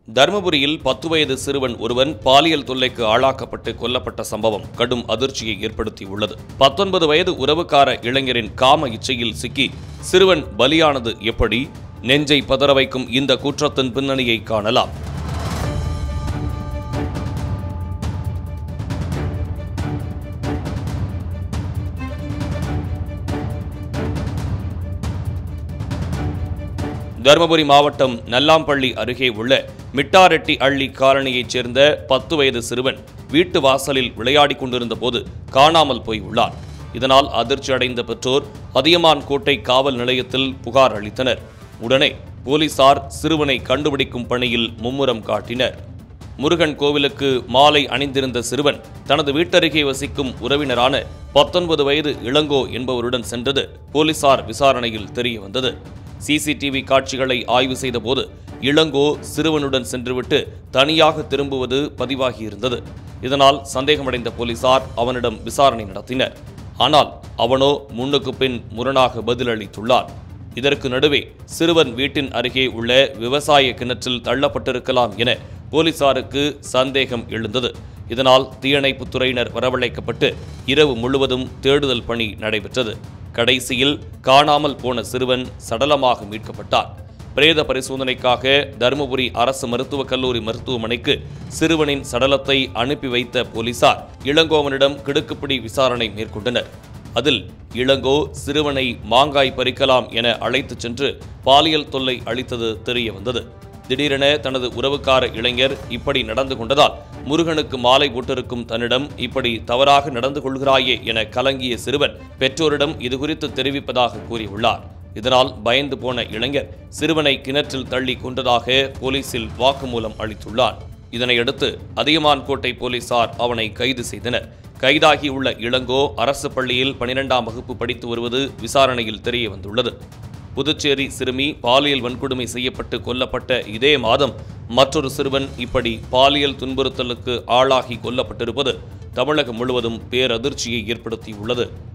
தருமபுரியில் 10 வயது சிறுவன் ஒருவன் பாலியல் தொல்லைக்கு ஆளாக்கப்பட்டு கொல்லப்பட்ட சம்பவம் கடும் அதிர்ச்சியை ஏற்படுத்தியுள்ளது. 19 வயது உறவுக்கார இளைஞரின் காம இச்சையில் சிக்கி சிறுவன் பலியானது எப்படி? நெஞ்சை பதற வைக்கும் இந்த குற்றத்தின் பின்னணியை காணலாம். தருமபுரி மாவட்டம் நல்லாம்பள்ளி அருகே உள்ள மிட்டாரெட்டி அள்ளி காலனியைச் சேர்ந்த 10 வயது சிறுவன் வீட்டு வாசலில் விளையாடிக் கொண்டிருந்த போது காணாமல் போய் உள்ளார். இதனால் அதிர்ச்சி அடைந்த பெற்றோர் அதியமான் கோட்டை காவல் நிலையத்தில் புகார் அளித்தனர். உடனே போலீசார் சிறுவனை கண்டுபிடிக்கும் பணியில் மும்முரம் காட்டினர். முருகன் கோவிலுக்கு மாலை அணிந்திருந்த சிறுவன் தனது வீட்டருகே வசிக்கும் உறவினரான 19 வயது இளங்கோ என்பவருடன் சென்றது போலீசார் விசாரணையில் தெரியவந்தது. சிசிடிவி காட்சிகளை ஆய்வு செய்தபோது இளங்கோ சிறுவனுடன் சென்றுவிட்டு தனியாக திரும்புவது பதிவாகியிருந்தது. இதனால் சந்தேகமடைந்த போலீசார் அவனிடம் விசாரணை நடத்தினர். ஆனால் அவனோ முன்னுக்கு பின் முரணாக பதிலளித்துள்ளார். இதற்கு நடுவே சிறுவன் வீட்டின் அருகே உள்ள விவசாய கிணற்றில் தள்ளப்பட்டிருக்கலாம் என போலீசாருக்கு சந்தேகம் எழுந்தது. இதனால் தீயணைப்புத் துறையினர் வரவழைக்கப்பட்டு இரவு முழுவதும் தேடுதல் பணி நடைபெற்றது. கடைசியில் காணாமல் போன சிறுவன் சடலமாக மீட்கப்பட்டார். பிரேத பரிசோதனைக்காக தருமபுரி அரசு மருத்துவக் கல்லூரி மருத்துவமனைக்கு சிறுவனின் சடலத்தை அனுப்பி வைத்த போலீசார் இளங்கோவனிடம் கிடுக்குப்பிடி விசாரணை மேற்கொண்டனர். அதில் இளங்கோ சிறுவனை மாங்காய் பறிக்கலாம் என அழைத்துச் சென்று பாலியல் தொல்லை அளித்தது தெரியவந்தது. திடீரென தனது உறவுக்கார இளைஞர் இப்படி நடந்து கொண்டதால் முருகனுக்கு மாலை போட்டிருக்கும் தன்னிடம் இப்படி தவறாக நடந்து கொள்கிறாயே என கலங்கிய சிறுவன் பெற்றோரிடம் இதுகுறித்து தெரிவிப்பதாக கூறியுள்ளார். இதனால் பயந்து போன இளைஞர் சிறுவனை கிணற்றில் தள்ளி கொண்டதாக போலீசில் வாக்குமூலம் அளித்துள்ளார். இதனையடுத்து அதியமான் கோட்டை போலீசார் அவனை கைது செய்தனர். கைதாகியுள்ள இளங்கோ அரசு பள்ளியில் 12ஆம் வகுப்பு படித்து வருவது விசாரணையில் தெரியவந்துள்ளது. புதுச்சேரி சிறுமி பாலியல் வன்கொடுமை செய்யப்பட்டு கொல்லப்பட்ட இதே மாதம் மற்றொரு சிறுவன் இப்படி பாலியல் துன்புறுத்தலுக்கு ஆளாகி கொல்லப்பட்டிருப்பது தமிழகம் முழுவதும் பேரதிர்ச்சியை ஏற்படுத்தியுள்ளது.